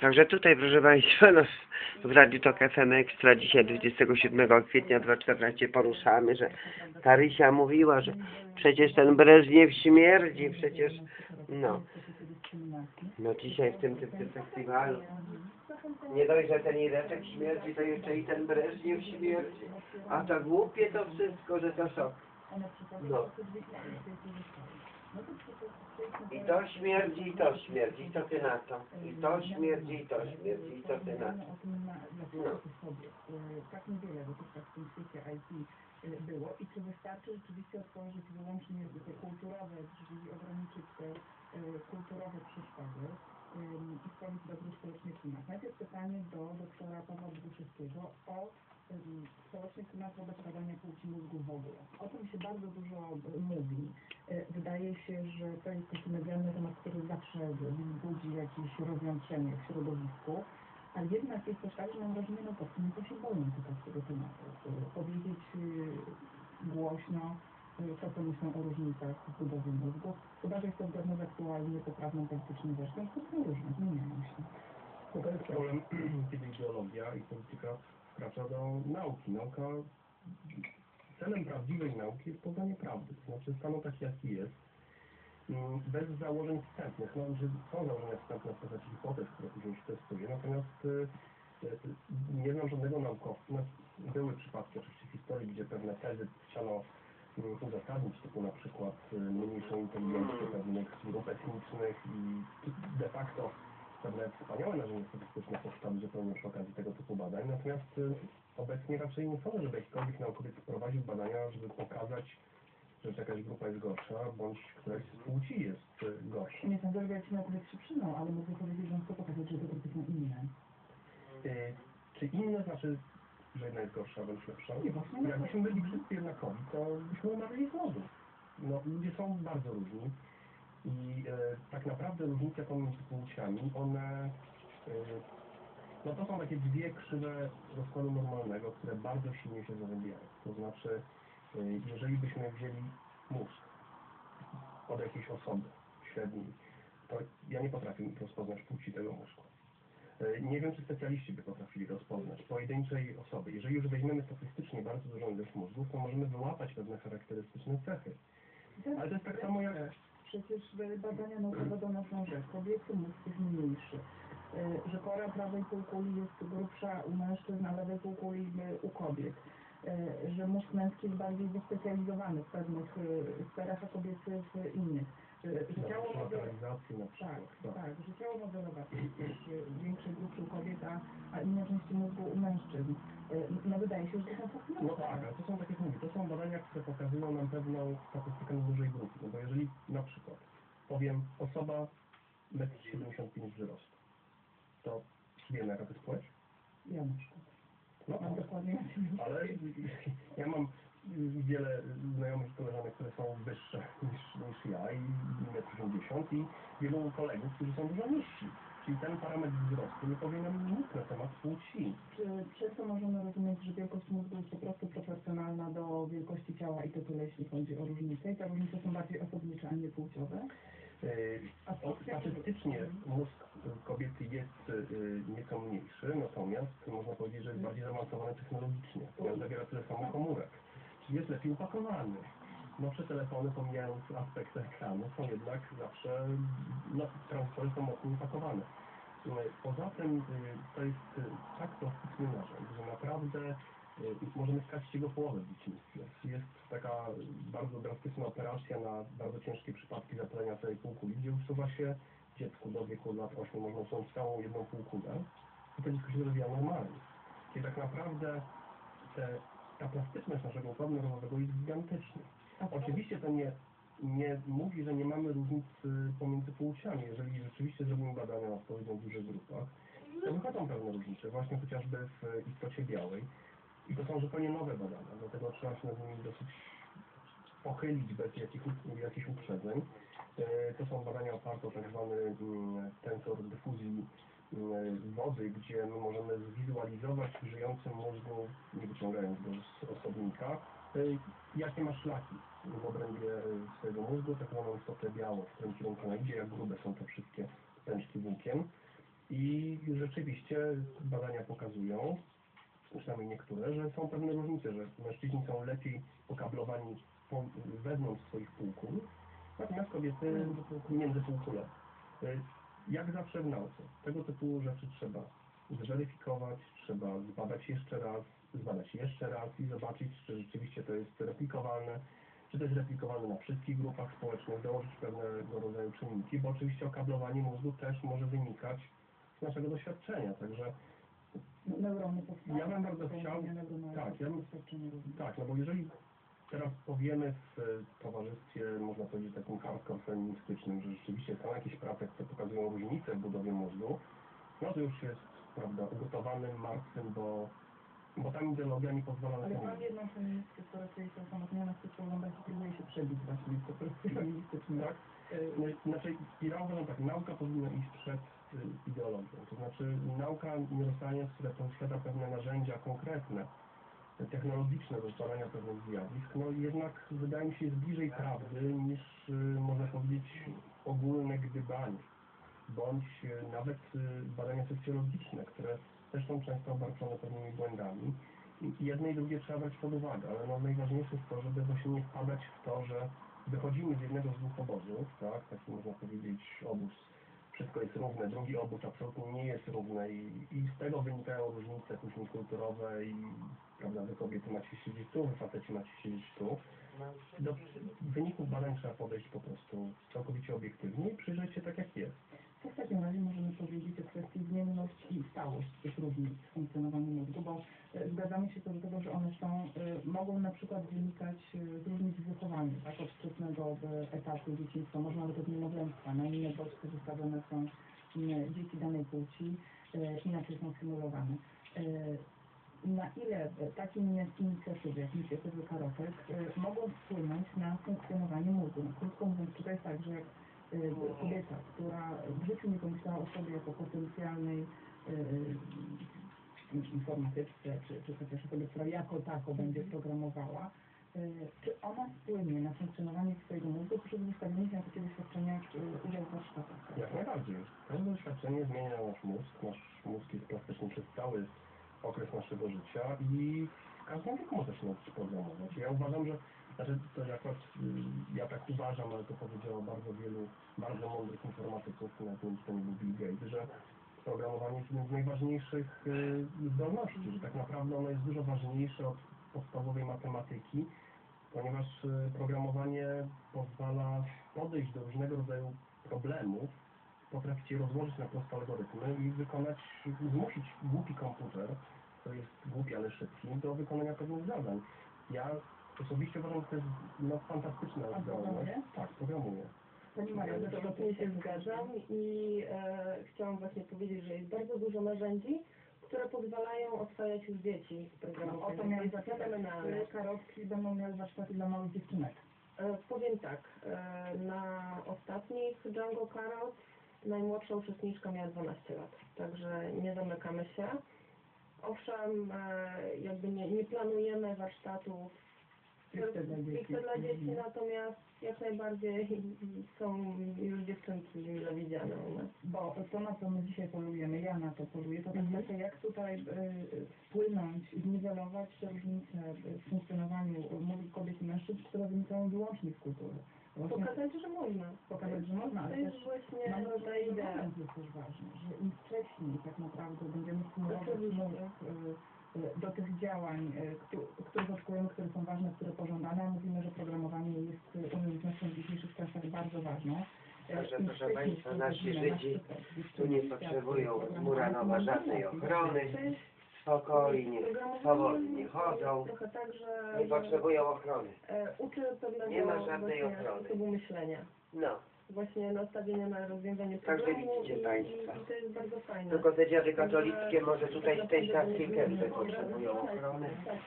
Także tutaj, proszę Państwa, no, w Radiu Tok FM Ekstra dzisiaj 27 kwietnia 2014 poruszamy, że Tarysia mówiła, że przecież ten Breżniew śmierdzi, przecież no dzisiaj w tym festiwalu nie dość, że ten Ireczek śmierdzi, to jeszcze i ten Breżniew śmierdzi, a to głupie to wszystko, że to szok. No. I to śmierdzi, i to śmierdzi, co ty na to? I to śmierdzi, i to śmierdzi, i co ty na to? No. Tak niewiele dotychczas w tym świecie IT było i czy wystarczy rzeczywiście otworzyć wyłącznie te kulturowe drzwi, ograniczyć te kulturowe przeszkody i stworzyć dobry społeczny klimat? Najpierw pytanie do doktora Pawła Boguszewskiego o społeczny klimat wobec badania płci mózgu w ogóle. O tym się bardzo dużo mówi. Wydaje się, że to jest taki medialny temat, który zawsze budzi jakieś rozjątrzenie w środowisku, ale jednak jest też tak, że mam wrażenie, no to się boją tylko z tego tematu. Powiedzieć głośno, co to myślą o różnicach w budowie mózgu, chyba że jest to zgodne z aktualnie poprawną politycznie zresztą, to są różne, zmieniają się. To jest problem, kiedy ideologia i polityka wkracza do nauki. Celem prawdziwej nauki jest poznanie prawdy, to znaczy stanu taki, jaki jest, bez założeń wstępnych. No, że są założenia wstępne w postaci hipotez, które później się testuje, natomiast nie znam żadnego naukowca. Były przypadki oczywiście w historii, gdzie pewne tezy chciano uzasadnić, typu na przykład mniejszą inteligencję pewnych grup etnicznych i de facto pewne wspaniałe narzędzia statystyczne powstały zupełnie przy okazji tego typu badań, natomiast obecnie raczej nie sądzę, żeby jakikolwiek naukowiec prowadził badania, żeby pokazać, że jakaś grupa jest gorsza, bądź któraś z płci jest gorsza. Nie sądzę, że jakiś naukowiec się przynął, ale mógłby powiedzieć, że on chce pokazać, że te grupy są inne. Czy inne znaczy, że jedna jest gorsza bądź lepsza? Nie, właśnie. Jakbyśmy byli wszyscy jednakowi, to byśmy umarli z głodu. No, ludzie są bardzo różni i tak naprawdę różnice pomiędzy płciami, one no to są takie dwie krzywe rozkładu normalnego, które bardzo silnie się zazębiają. To znaczy, jeżeli byśmy wzięli mózg od jakiejś osoby średniej, to ja nie potrafię rozpoznać płci tego mózgu. Nie wiem, czy specjaliści by potrafili rozpoznać pojedynczej osoby. Jeżeli już weźmiemy statystycznie bardzo dużą ilość mózgów, to możemy wyłapać pewne charakterystyczne cechy. Ale to jest tak samo jak... Przecież badania naukowe donoszą, że kobiecy mózg jest mniejszy, że kora prawej półkuli jest grubsza u mężczyzn, a lewej półkuli u kobiet, że mózg męski jest bardziej wyspecjalizowany w pewnych sferach, a kobiecy w innych. Że ciało że ciało modelowe jest większe, grubsze u kobiet, a inne części mózgu u mężczyzn. No wydaje się, że to są fascynujące. No tak, ale to są, tak jak mówię, to są badania, które pokazują nam pewną statystykę na dużej grupy. No bo jeżeli na przykład powiem osoba 1,75 m wzrostu, to wiemy, jaka to jest płeć? Ja na przykład. No mam dokładnie. Ale ja mam wiele znajomych koleżanek, które są wyższe niż ja i 1,80 m i wielu kolegów, którzy są dużo niżsi. Czyli ten parametr wzrostu nie powie nam nic na temat płci. Czy przez to możemy rozumieć, że wielkość mózgu jest po prostu proporcjonalna do wielkości ciała i to tyle, jeśli chodzi o różnice? I te różnice są bardziej osobnicze, a nie płciowe? Statystycznie mózg kobiety jest nieco mniejszy, natomiast można powiedzieć, że jest bardziej zaawansowany technologicznie, ponieważ zawiera tyle samo komórek. Czyli jest lepiej upakowany. Nowsze telefony, pomijając aspekt ekranu, są jednak zawsze transporty są mocno upakowane. Poza tym to jest tak plastyczny narzędzie, że naprawdę możemy stracić jego połowę w dzieciństwie. Jest taka bardzo drastyczna operacja na bardzo ciężkie przypadki zapalenia całej półkuli, gdzie usuwa się dziecku do wieku lat 8, można usunąć całą jedną półkulę i to dziecko się rozwija normalnie. Czyli tak naprawdę ta plastyczność naszego układu nerwowego jest gigantyczna. Oczywiście to nie mówi, że nie mamy różnic pomiędzy płciami. Jeżeli rzeczywiście zrobimy badania na odpowiednio dużych grupach, to wychodzą pewne różnice, właśnie chociażby w istocie białej. I to są zupełnie nowe badania, dlatego trzeba się nad nimi dosyć pochylić bez jakichś uprzedzeń. To są badania oparte o tak zwany tensor dyfuzji wody, gdzie my możemy zwizualizować w żyjącym mózgu, nie wyciągając go z osobnika, jakie ma szlaki w obrębie swojego mózgu, tak zwaną istotę białą, w którym kierunku ona idzie, jak grube są te wszystkie pęczki włókien. I rzeczywiście badania pokazują, przynajmniej niektóre, że są pewne różnice, że mężczyźni są lepiej okablowani wewnątrz swoich półkul, natomiast kobiety między półkule. Jak zawsze w nauce, tego typu rzeczy trzeba zweryfikować, trzeba zbadać jeszcze raz i zobaczyć, czy rzeczywiście to jest replikowalne, czy to jest replikowalne na wszystkich grupach społecznych, dołożyć pewnego rodzaju czynniki, bo oczywiście okablowanie mózgu też może wynikać z naszego doświadczenia, także Neurony powstają. ja bym bardzo chciał, tak, no bo jeżeli teraz powiemy w towarzystwie, można powiedzieć, takim hardcore feministycznym, że rzeczywiście są jakieś prace, które pokazują różnice w budowie mózgu, no to już jest, prawda, ugotowanym martwym, bo tam ideologia nie pozwala na Ale to. mam jedną feministkę, która sobie to osamotniona chce oglądać i próbuje się przebić właśnie w to projekty feministyczne. Tak? Znaczy, ja uważam tak, nauka powinna iść przed ideologią. To znaczy, nauka nieustannie posiada pewne narzędzia konkretne, technologiczne do zbadania pewnych zjawisk, no jednak wydaje mi się jest bliżej prawdy niż, można powiedzieć, ogólne gdybanie, bądź nawet badania socjologiczne, które też są często obarczone pewnymi błędami. I jedne i drugie trzeba brać pod uwagę, ale no najważniejsze jest to, żeby właśnie nie wpadać w to, że wychodzimy z jednego z dwóch obozów, tak, taki można powiedzieć obóz, wszystko jest równe, drugi obóz absolutnie nie jest równy i z tego wynikają różnice później kulturowe i, prawda, wy kobiety macie siedzieć tu, wy faceci macie siedzieć tu. Do wyników badań trzeba podejść po prostu całkowicie obiektywnie i przyjrzeć się tak, jak jest. Co w takim razie możemy powiedzieć o kwestii zmienność i stałość tych różnic w funkcjonowaniu mózgu, bo zgadzamy się co do tego, że one mogą na przykład wynikać z różnic w wychowaniu, tak, od wczesnego etapu dzieciństwa, może nawet od niemowlęctwa. Na inne bodźce wystawione są dzieci danej płci, inaczej są symulowane. Na ile takie inicjatywy, jak inicjatywy Karotek, mogą wpłynąć na funkcjonowanie mózgu? No, krótko mówiąc, czy to jest tak, że jak kobieta, która w życiu nie pomyślała o sobie jako potencjalnej informatyczce, czy chociaż osobie, która jako tako będzie programowała, czy ona wpłynie na funkcjonowanie swojego mózgu przez wystawienie się na takie doświadczenia jak udział w warsztatach? Jak najbardziej. Każde doświadczenie zmienia nasz mózg. Nasz mózg jest plastyczny przez cały okres naszego życia i w każdym wieku można się nauczyć programować. Ja uważam, że, znaczy to akurat ja tak uważam, ale to powiedziało bardzo wielu, bardzo mądrych informatyków, nawet nie wiem, czy to nie był Bill Gates, że programowanie jest jednym z najważniejszych zdolności, że tak naprawdę ono jest dużo ważniejsze od podstawowej matematyki, ponieważ programowanie pozwala podejść do różnego rodzaju problemów, potrafić je rozłożyć na proste algorytmy i zmusić głupi komputer, który jest głupi, ale szybki, do wykonania pewnych zadań. Ja osobiście uważam, że to jest fantastyczna zdolność. Tak, programuję. Pani Maria, Absolutnie się zgadzam i chciałam właśnie powiedzieć, że jest bardzo dużo narzędzi, które pozwalają oswajać już dzieci z programowania. O to miałam To jest zapytać, fenomenalne. czy Karolki będą miały warsztaty dla małych dziewczynek? Powiem tak, na ostatnich Django Carrot najmłodsza uczestniczka miała 12 lat, także nie zamykamy się. Owszem, jakby nie planujemy warsztatów stricte dla dzieci, natomiast jak najbardziej są już dziewczynki mile widziane u nas. Bo to, na co my dzisiaj polujemy, ja na to poluję, to tak naprawdę jak tutaj wpłynąć, zniwelować te różnice w funkcjonowaniu mózgu kobiet i mężczyzn, które wynikają wyłącznie z kultury. Pokazać, że można. Pokazać, że można, ale to jest też właśnie mam wrażenie, ta że idea. moment jest też ważny, że im wcześniej tak naprawdę będziemy stymulować mózg do tych działań, których oczekujemy, które są ważne, które pożądane, a mówimy, że programowanie jest umiejętnością w dzisiejszych czasach bardzo ważną. Także proszę Państwa, nasi Żydzi tu nie potrzebują z Muranowa żadnej ochrony, spokojnie, swobodnie chodzą, Trochę tak, że nie potrzebują ochrony. uczy pewnego Nie ma żadnej właśnie ochrony. sposobu myślenia. No, Właśnie nastawienia na rozwiązanie Także problemu widzicie Państwo. i to jest bardzo fajne. tylko te dziady katolickie może tutaj z tej stacji Kępy potrzebują ochrony.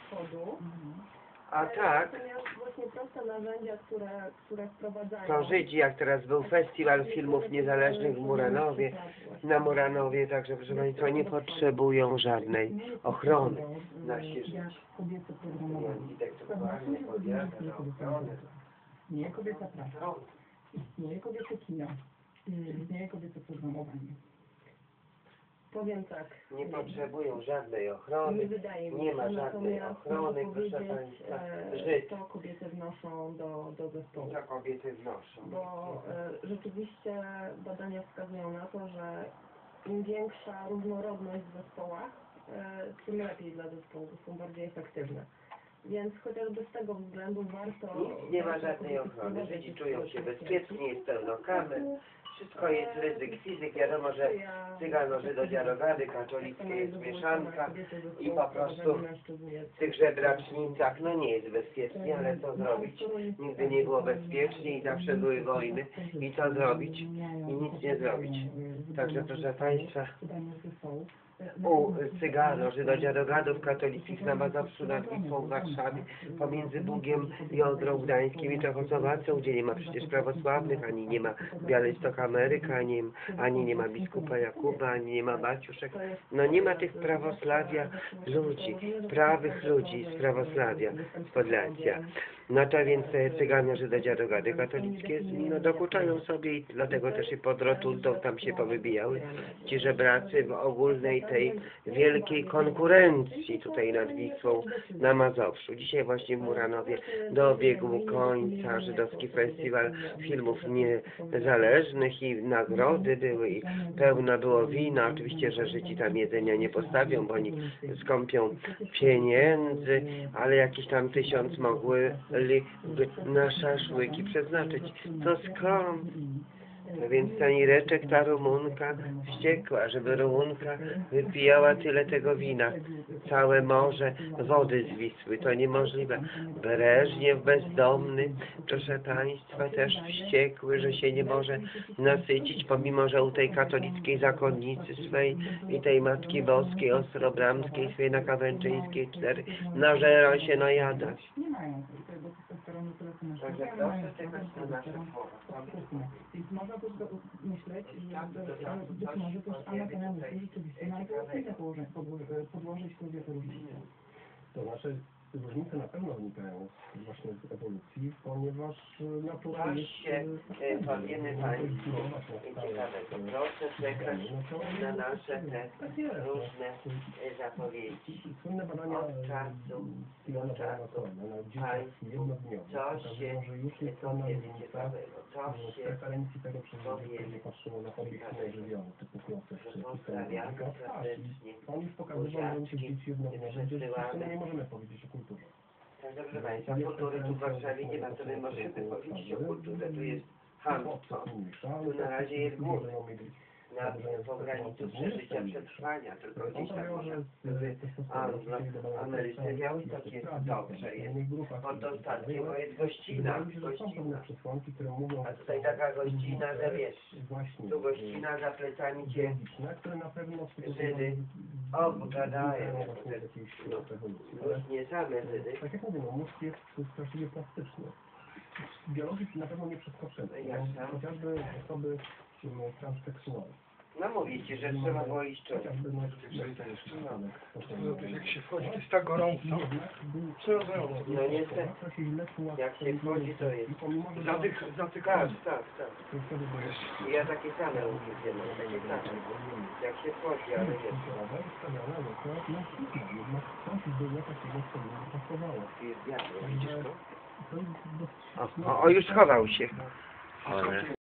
A tak, Natomiast właśnie proste narzędzia, które wprowadzają... to Żydzi, jak teraz był festiwal filmów niezależnych w Muranowie, na Muranowie, także proszę Państwa, nie potrzebują żadnej ochrony. Nasi Żydzi. Kobiece programowanie. Widać dokładnie powiada, że ochrony. Istnieje kobieta praca, istnieje kobiece kino, istnieje kobiece programowanie. Powiem tak. Nie potrzebują żadnej Nie ochrony, wydaje mi nie się, ma żadnej natomiast ochrony, mogę proszę powiedzieć, Państwa, Żyd, co kobiety wnoszą do zespołu. co kobiety wnoszą. Bo rzeczywiście badania wskazują na to, że im większa różnorodność w zespołach, tym lepiej dla zespołu, są bardziej efektywne. Więc chociażby z tego względu warto... Nic nie ma żadnej ochrony, Żydzi czują się bezpiecznie, jest pełno kamer, wszystko jest ryzyk fizyk, wiadomo, że Cygano, Żydodziarogady, katolickie jest mieszanka i po prostu w tych żebracznicach, no nie jest bezpiecznie, ale co zrobić? Nigdy nie było bezpiecznie i zawsze były wojny i co zrobić? I nic nie zrobić. Także proszę Państwa, u Cygano, Żydodziarogadów katolickich na Mazowszu nad Wisłą w Warszawie, pomiędzy Bugiem i Odrą Gdańskim i Czechosłowacją, gdzie nie ma przecież prawosławnych, ani nie ma Białystok Ameryka, ani nie ma biskupa Jakuba, ani nie ma Baciuszek. No nie ma tych prawosławia ludzi, prawych ludzi z prawosławia, z Podlasia. No to więc Cyganie, Żydodziarogady katolickie no, dokuczają sobie i dlatego też i pod Rotuldą tam się powybijały ci żebracy w ogólnej tej wielkiej konkurencji tutaj nad Wisłą na Mazowszu. Dzisiaj właśnie w Muranowie dobiegł końca żydowski festiwal filmów niezależnych i nagrody były i pełno było wina. Oczywiście, że Żydzi tam jedzenia nie postawią, bo oni skąpią pieniędzy, ale jakiś tam 1000 mogły na szaszłyki przeznaczyć. To skąd? No więc ta Ireczek, ta Rumunka wściekła, żeby Rumunka wypijała tyle tego wina. Całe morze wody z Wisły, to niemożliwe. Breżniew bezdomny, proszę Państwa, też wściekły, że się nie może nasycić, pomimo że u tej katolickiej zakonnicy swej i tej Matki Boskiej, Ostrobramskiej, swej na Kawęczyńskiej 4, nażera się najada. Nie mają tego testosteronu, tyle co mężczyźni. Także proszę czekać na nasze słowa. Więc można też myśleć, że być może też anatomię myśli rzeczywiście na ewolucyjne podłoże historii różnicy. To znaczy, różnice na pewno wynikają właśnie z ewolucji, ponieważ natura jest... Powiemy Państwu ciekawego. Proszę czekać na nasze te różne zapowiedzi. Słynne badania Od czasu do czasu na dzieciach jednodniowych pokazują, że już jest pewna różnica w preferencji tego, czy nie patrzyło na obiekt nieożywiony, typu kloce czy historyjka. On już pokazywał, że u tych dzieci jednodniowych, gdzie nie możemy powiedzieć o kulturze. Także proszę Państwa, kultury tu w Warszawie nie ma, to my możemy powiedzieć o kulturze. Tu jest chamstwo, tu na razie jest głód. Na pograniczu przeżycia, przetrwania, tylko dzisiaj może Anglo-Ameryce Białystok jest dobrze, jest pod dostatkiem, bo jest gościna, a tutaj taka gościna, że wiesz, tu gościna za plecami cię Żydy obgadają, już nie same Żydy. Tak jak mówię, mózg jest straszliwie plastyczny. W biologii na pewno nie przeskoczymy, chociażby osoby transseksualne. No mówię Ci, że trzeba było iść czołem. Jak się wchodzi, to jest tak gorąco. No niestety, jak się wchodzi, to jest. Zatykałem. Tak. I ja takie same uwielbiam, takie same. Jak się wchodzi, ale jest. Jest wiatr, widzisz to? O, już schował się.